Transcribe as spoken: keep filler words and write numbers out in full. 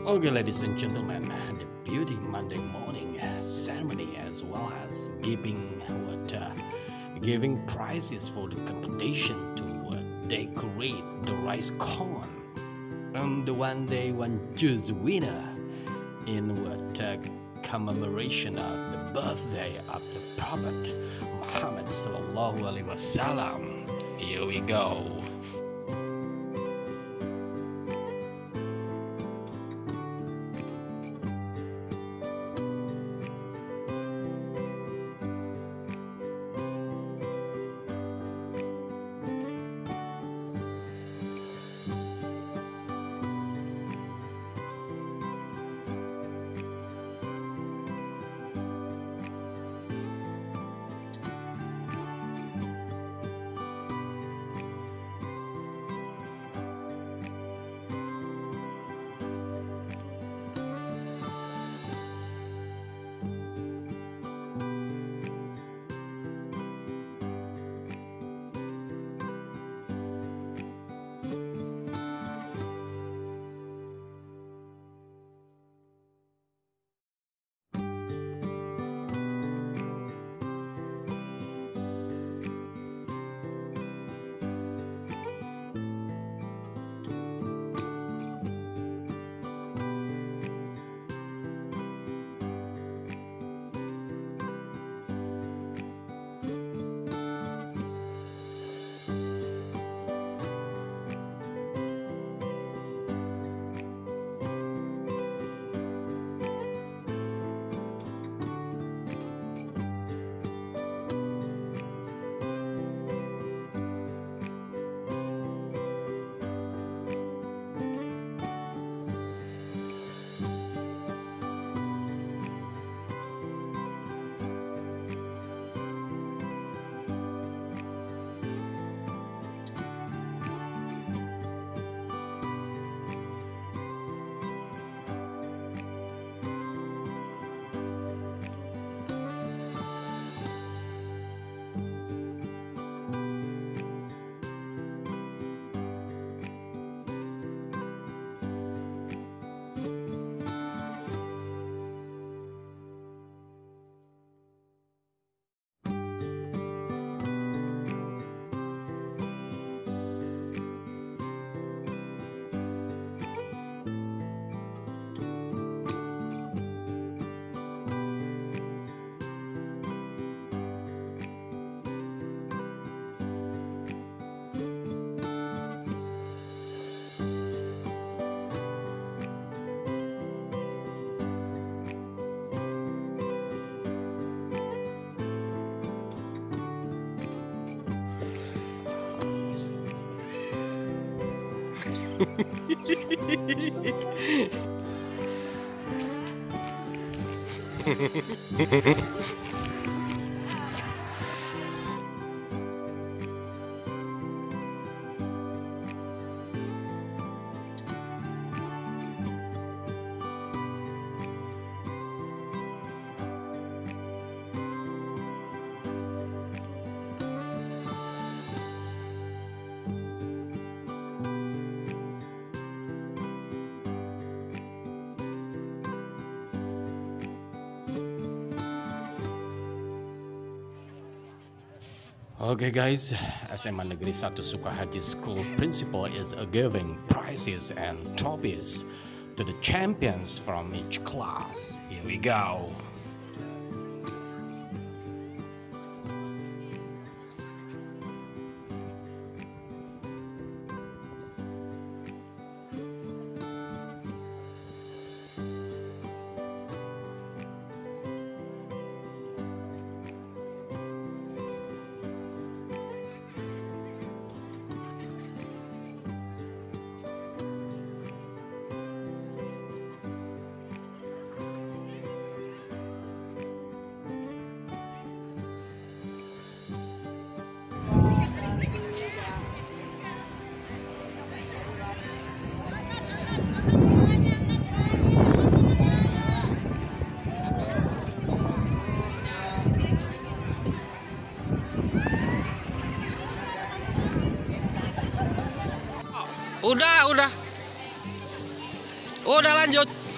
Okay, ladies and gentlemen, the beauty Monday morning ceremony as well as giving what uh, giving prizes for the competition to uh, decorate the rice corn, and the one day one choose winner in what uh, commemoration of the birthday of the Prophet Muhammad Sallallahu Alaihi Wasallam. Here we go. Okay guys, S M A Negeri satu Sukahaji School principal is giving prizes and trophies to the champions from each class. Here we go. Udah, udah. Udah lanjut.